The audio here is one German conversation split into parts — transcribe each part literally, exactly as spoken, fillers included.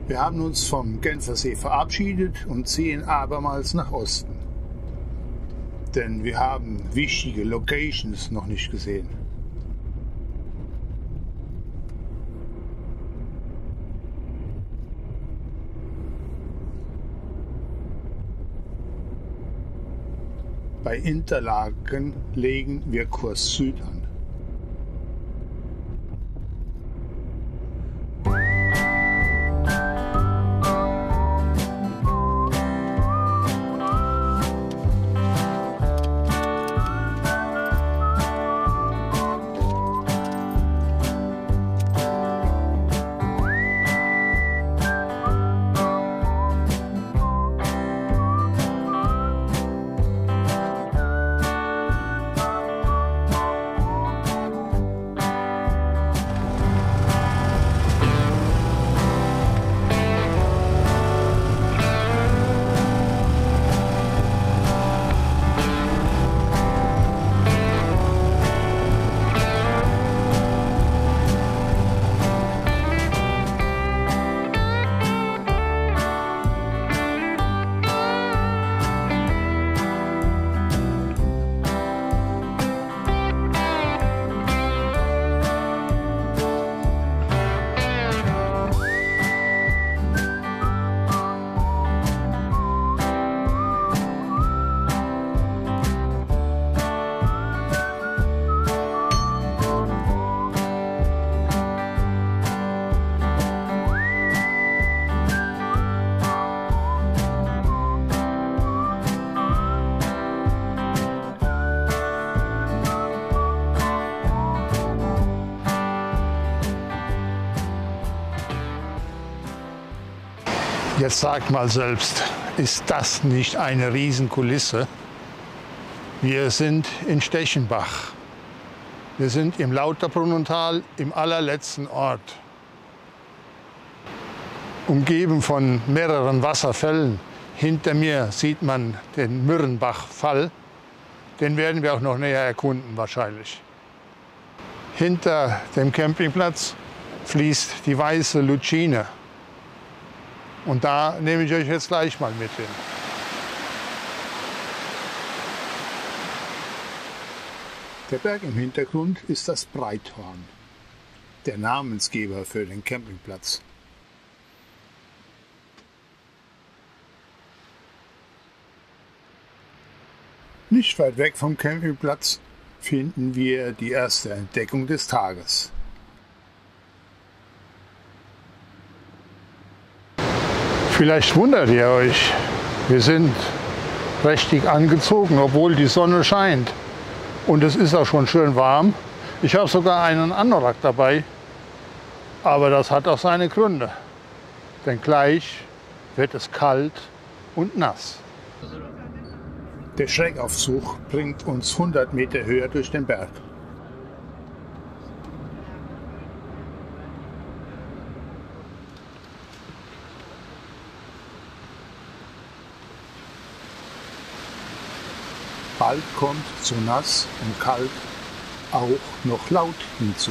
Wir haben uns vom Genfersee verabschiedet und ziehen abermals nach Osten. Denn wir haben wichtige Locations noch nicht gesehen. Bei Interlaken legen wir Kurs Süd an. Jetzt sagt mal selbst, ist das nicht eine Riesenkulisse? Wir sind in Stechenbach. Wir sind im Lauterbrunnental, im allerletzten Ort. Umgeben von mehreren Wasserfällen. Hinter mir sieht man den Mürrenbach-Fall. Den werden wir auch noch näher erkunden wahrscheinlich. Hinter dem Campingplatz fließt die Weiße Lütschine. Und da nehme ich euch jetzt gleich mal mit hin. Der Berg im Hintergrund ist das Breithorn, der Namensgeber für den Campingplatz. Nicht weit weg vom Campingplatz finden wir die erste Entdeckung des Tages. Vielleicht wundert ihr euch, wir sind richtig angezogen, obwohl die Sonne scheint. Und es ist auch schon schön warm. Ich habe sogar einen Anorak dabei, aber das hat auch seine Gründe. Denn gleich wird es kalt und nass. Der Schrägaufzug bringt uns hundert Meter höher durch den Berg. Bald kommt zu nass und kalt auch noch laut hinzu.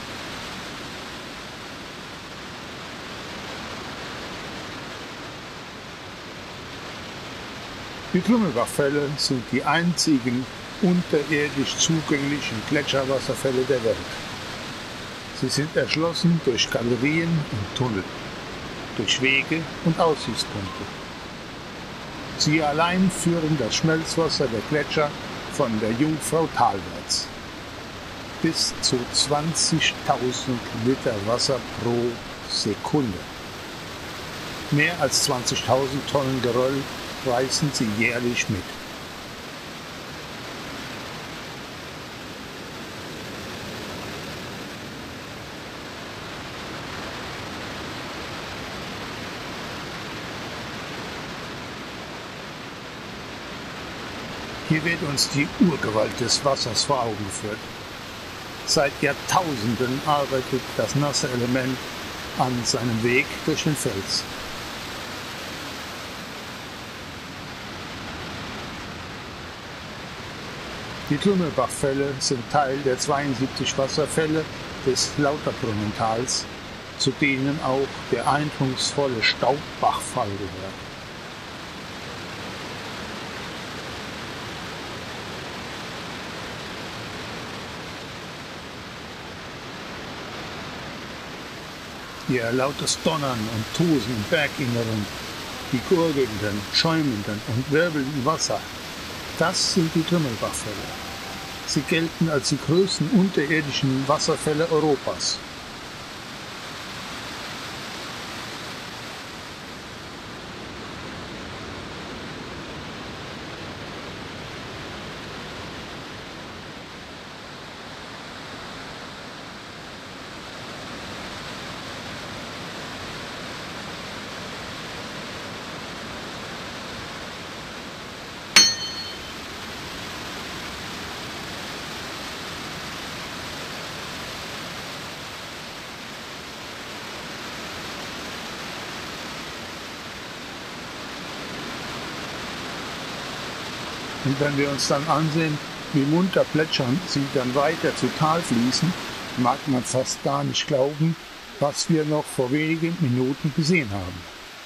Die Trümmelbachfälle sind die einzigen unterirdisch zugänglichen Gletscherwasserfälle der Welt. Sie sind erschlossen durch Galerien und Tunnel, durch Wege und Aussichtspunkte. Sie allein führen das Schmelzwasser der Gletscher von der Jungfrau talwärts. Bis zu zwanzigtausend Liter Wasser pro Sekunde. Mehr als zwanzigtausend Tonnen Geröll reißen sie jährlich mit. Hier wird uns die Urgewalt des Wassers vor Augen geführt. Seit Jahrtausenden arbeitet das nasse Element an seinem Weg durch den Fels. Die Trümmelbachfälle sind Teil der zweiundsiebzig Wasserfälle des Lauterbrunnentals, zu denen auch der eindrucksvolle Staubbachfall gehört. Ihr lautes Donnern und Tosen im Berginneren, die gurgelnden, schäumenden und wirbelnden Wasser, das sind die Trümmelbachfälle. Sie gelten als die größten unterirdischen Wasserfälle Europas. Und wenn wir uns dann ansehen, wie munter plätschernd sie dann weiter zu Tal fließen, mag man fast gar nicht glauben, was wir noch vor wenigen Minuten gesehen haben.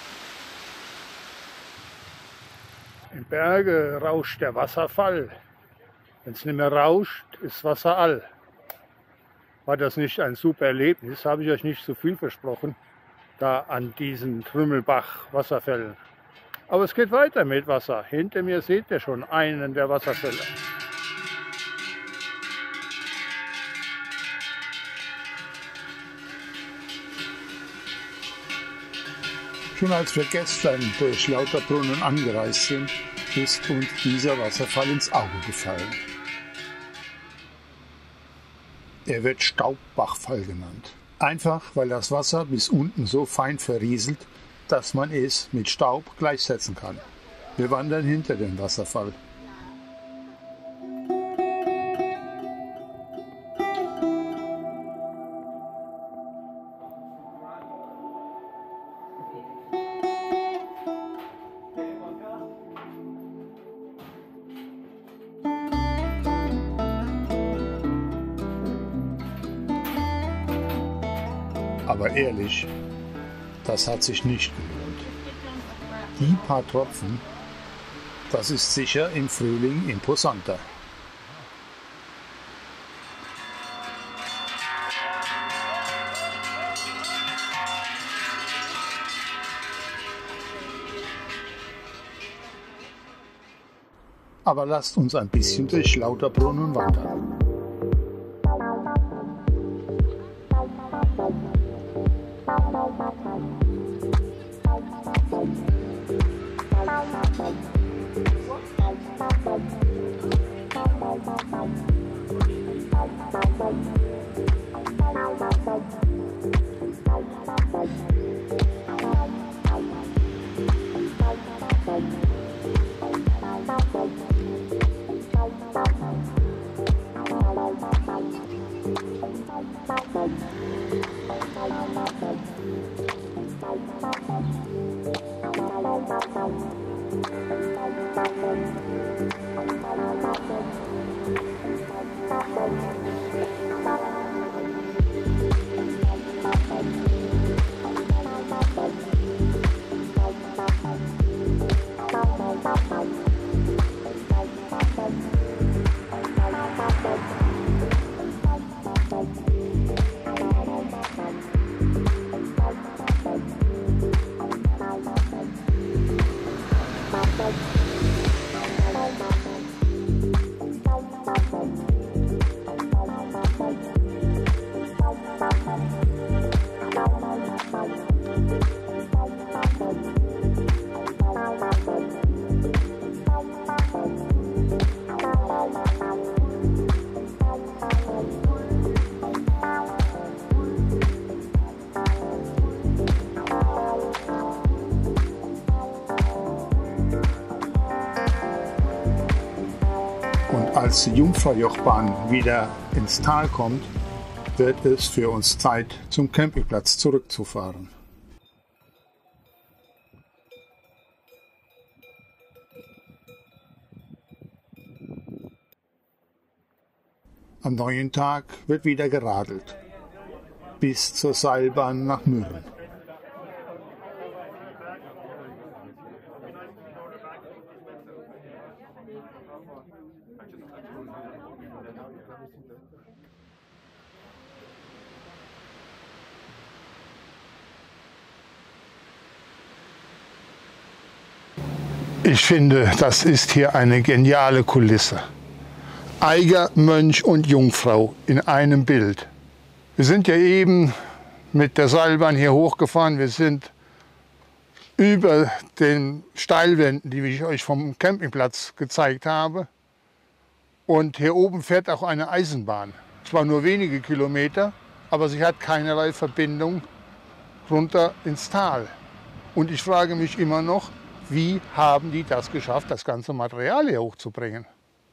Im Berge rauscht der Wasserfall. Wenn es nicht mehr rauscht, ist Wasser all. War das nicht ein super Erlebnis? Habe ich euch nicht zu viel versprochen, da an diesen Trümmelbach-Wasserfällen. Aber es geht weiter mit Wasser. Hinter mir seht ihr schon einen der Wasserfälle. Schon als wir gestern durch Lauterbrunnen angereist sind, ist uns dieser Wasserfall ins Auge gefallen. Er wird Staubbachfall genannt. Einfach, weil das Wasser bis unten so fein verrieselt, dass man es mit Staub gleichsetzen kann. Wir wandern hinter dem Wasserfall. Aber ehrlich, das hat sich nicht gelohnt. Die paar Tropfen, das ist sicher im Frühling imposanter. Aber lasst uns ein bisschen durch Lauterbrunnen wandern. Als die Jungfraujochbahn wieder ins Tal kommt, wird es für uns Zeit, zum Campingplatz zurückzufahren. Am neuen Tag wird wieder geradelt. bis zur Seilbahn nach Mürren. Ich finde, das ist hier eine geniale Kulisse. Eiger, Mönch und Jungfrau in einem Bild. Wir sind ja eben mit der Seilbahn hier hochgefahren. Wir sind über den Steilwänden, die ich euch vom Campingplatz gezeigt habe. Und hier oben fährt auch eine Eisenbahn. Zwar nur wenige Kilometer, aber sie hat keinerlei Verbindung runter ins Tal. Und ich frage mich immer noch, wie haben die das geschafft, das ganze Material hier hochzubringen?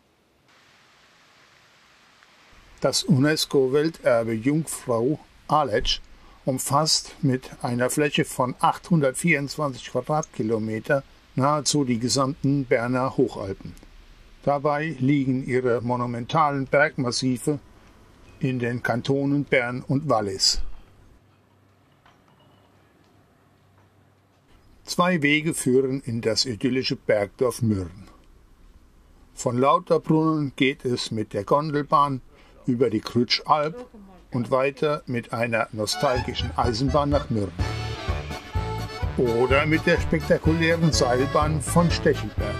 Das UNESCO-Welterbe Jungfrau Aletsch umfasst mit einer Fläche von achthundertvierundzwanzig Quadratkilometer nahezu die gesamten Berner Hochalpen. Dabei liegen ihre monumentalen Bergmassive in den Kantonen Bern und Wallis. Zwei Wege führen in das idyllische Bergdorf Mürren. Von Lauterbrunnen geht es mit der Gondelbahn über die Krütschalp und weiter mit einer nostalgischen Eisenbahn nach Mürren. Oder mit der spektakulären Seilbahn von Stechelberg.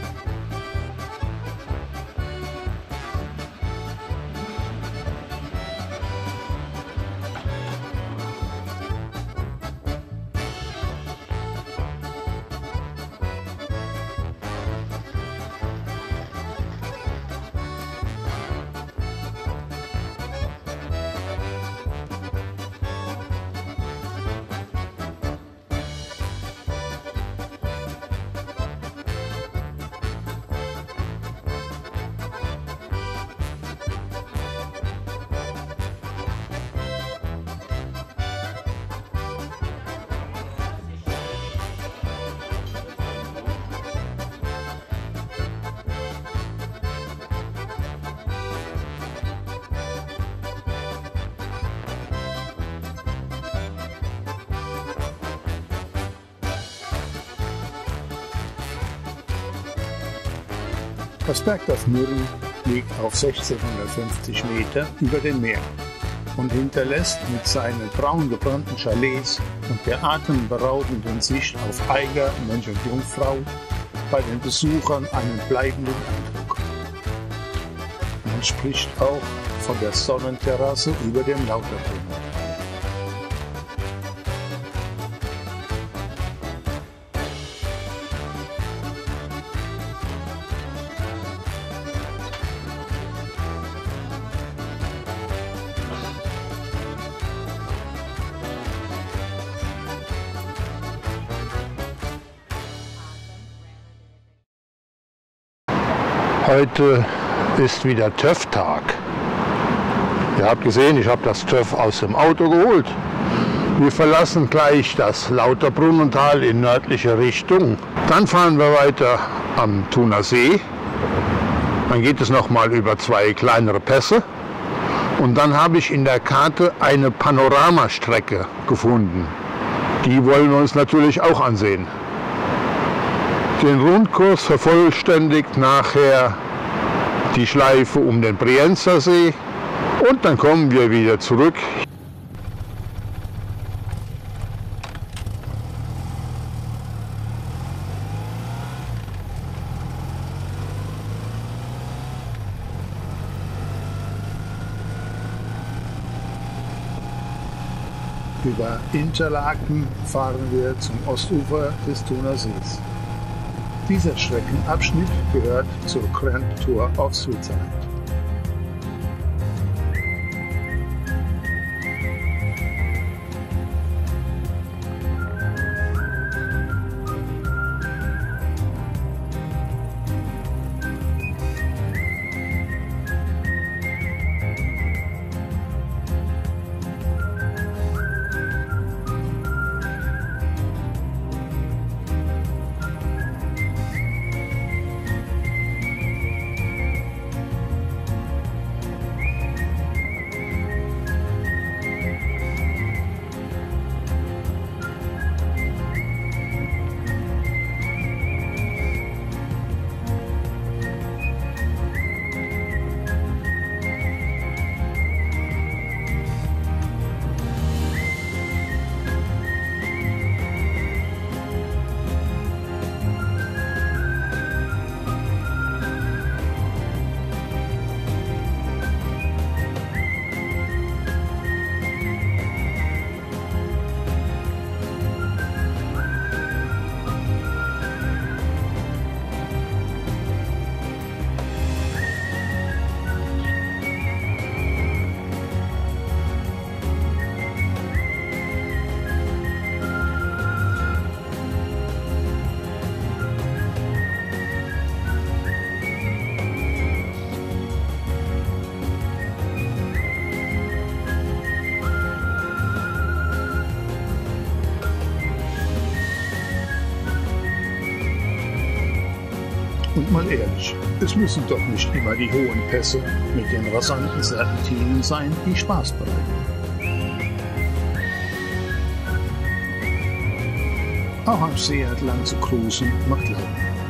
Das Bergdorf Mürren liegt auf sechzehnhundertfünfzig Meter über dem Meer und hinterlässt mit seinen braun gebrannten Chalets und der atemberaubenden Sicht auf Eiger, Mönch und Jungfrau bei den Besuchern einen bleibenden Eindruck. Man spricht auch von der Sonnenterrasse über dem Lauterbrunnen. Heute ist wieder TÜV-Tag. Ihr habt gesehen, ich habe das TÜV aus dem Auto geholt. Wir verlassen gleich das Lauterbrunnental in nördliche Richtung. Dann fahren wir weiter am Thuner See. Dann geht es noch mal über zwei kleinere Pässe. Und dann habe ich in der Karte eine Panoramastrecke gefunden. Die wollen wir uns natürlich auch ansehen. Den Rundkurs vervollständigt nachher die Schleife um den Brienzer See und dann kommen wir wieder zurück. Über Interlaken fahren wir zum Ostufer des Thuner Sees. Dieser Streckenabschnitt gehört zur Grand Tour of Switzerland. sind mal ehrlich, es müssen doch nicht immer die hohen Pässe mit den rasanten Serpentinen sein, die Spaß bereiten. Auch am See entlang zu cruisen macht Laune.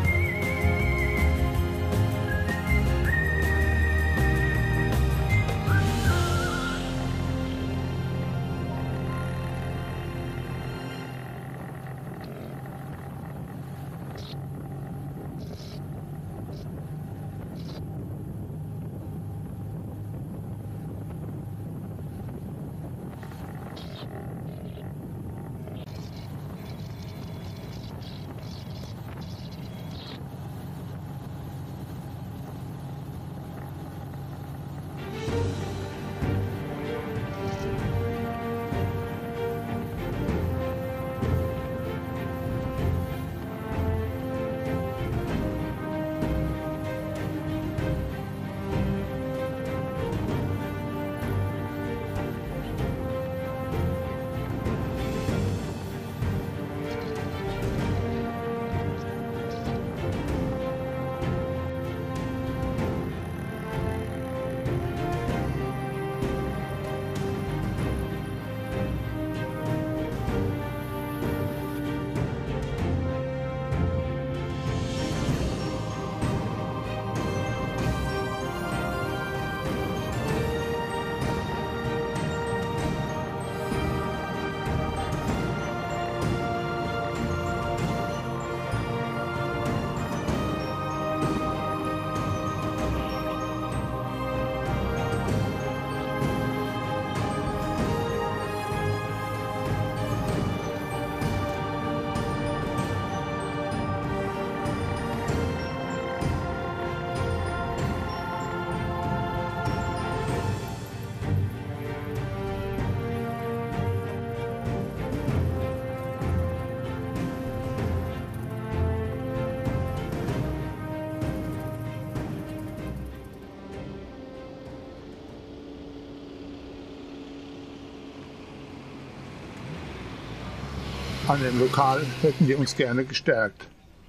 An dem Lokal hätten wir uns gerne gestärkt.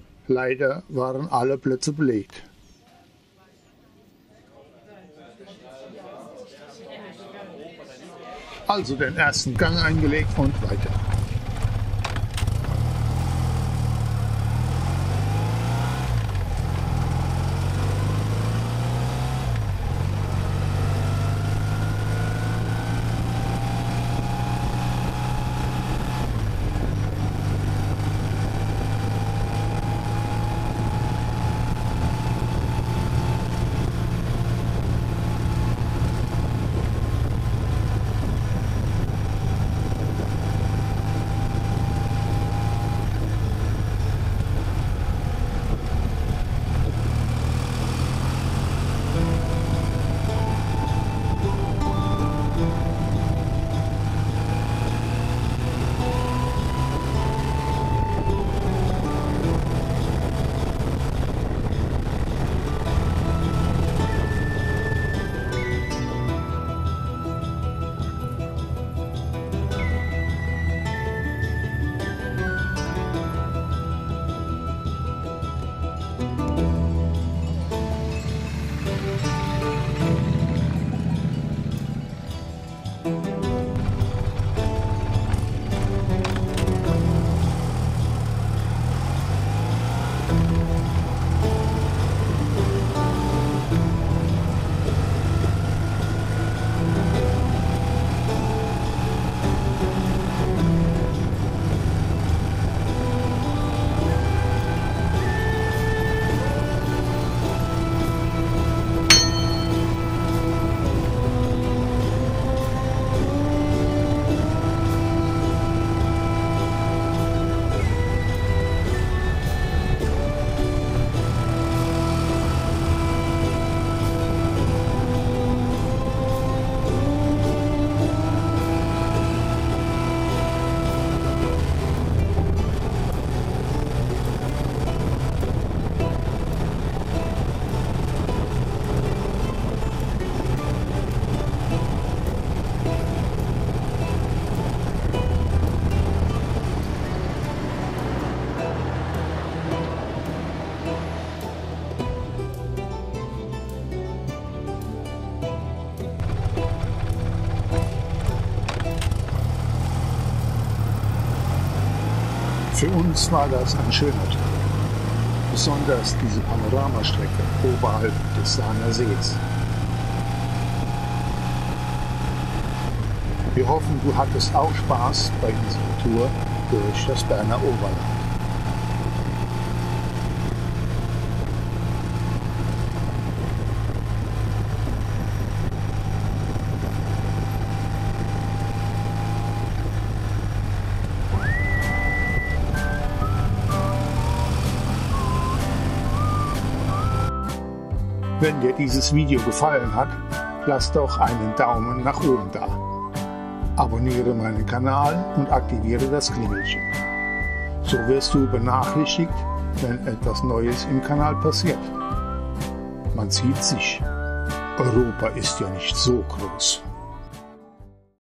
Leider waren alle Plätze belegt. Also den ersten Gang eingelegt und weiter. Für uns war das ein schöner Tag, besonders diese Panoramastrecke oberhalb des Sahner Sees. Wir hoffen, du hattest auch Spaß bei unserer Tour durch das Berner Oberland. Wenn dir dieses Video gefallen hat, lass doch einen Daumen nach oben da. Abonniere meinen Kanal und aktiviere das Klingelchen. So wirst du benachrichtigt, wenn etwas Neues im Kanal passiert. Man sieht sich. Europa ist ja nicht so groß.